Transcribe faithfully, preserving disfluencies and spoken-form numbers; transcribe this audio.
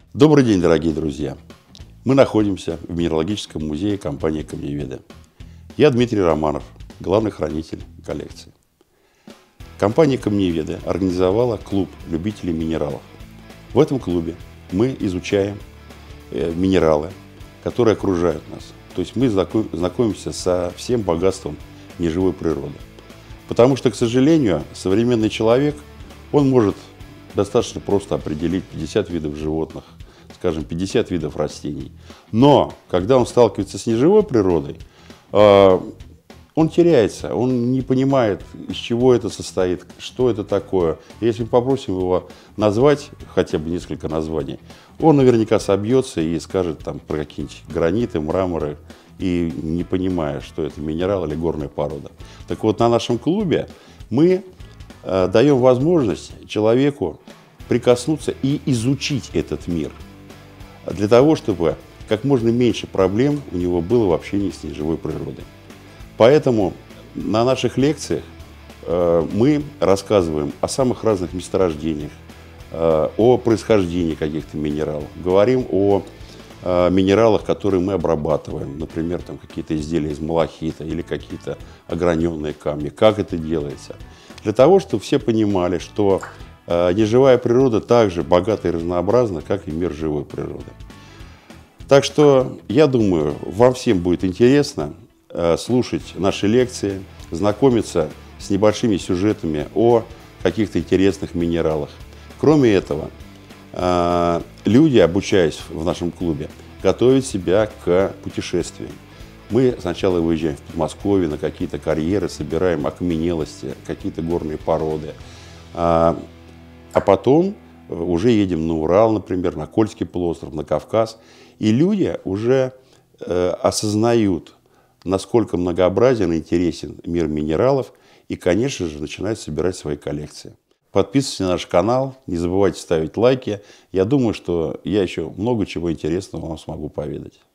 Добрый день, дорогие друзья! Мы находимся в Минералогическом музее компании «Камневеды». Я Дмитрий Романов, главный хранитель коллекции. Компания «Камневеды» организовала клуб любителей минералов. В этом клубе мы изучаем э, минералы, которые окружают нас. То есть мы знакомимся со всем богатством неживой природы. Потому что, к сожалению, современный человек, он может достаточно просто определить пятьдесят видов животных, скажем, пятьдесят видов растений. Но, когда он сталкивается с неживой природой, э, он теряется, он не понимает, из чего это состоит, что это такое. И если мы попросим его назвать хотя бы несколько названий, он наверняка собьется и скажет там про какие-нибудь граниты, мраморы, и не понимая, что это минерал или горная порода. Так вот, на нашем клубе мы э, даем возможность человеку прикоснуться и изучить этот мир, для того, чтобы как можно меньше проблем у него было в общении с неживой природой. Поэтому на наших лекциях э, мы рассказываем о самых разных месторождениях, э, о происхождении каких-то минералов, говорим о э, минералах, которые мы обрабатываем, например, там какие-то изделия из малахита или какие-то ограненные камни, как это делается. Для того, чтобы все понимали, что э, неживая природа так же богата и разнообразна, как и мир живой природы. Так что, я думаю, вам всем будет интересно слушать наши лекции, знакомиться с небольшими сюжетами о каких-то интересных минералах. Кроме этого, люди, обучаясь в нашем клубе, готовят себя к путешествиям. Мы сначала выезжаем в Подмосковье на какие-то карьеры, собираем окаменелости, какие-то горные породы, а потом уже едем на Урал, например, на Кольский полуостров, на Кавказ, и люди уже осознают, насколько многообразен и интересен мир минералов, и, конечно же, начинают собирать свои коллекции. Подписывайтесь на наш канал, не забывайте ставить лайки. Я думаю, что я еще много чего интересного вам смогу поведать.